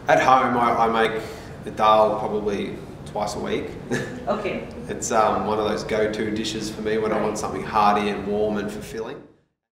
At home, I make the dal probably twice a week. Okay. It's one of those go-to dishes for me when I want something hearty and warm and fulfilling.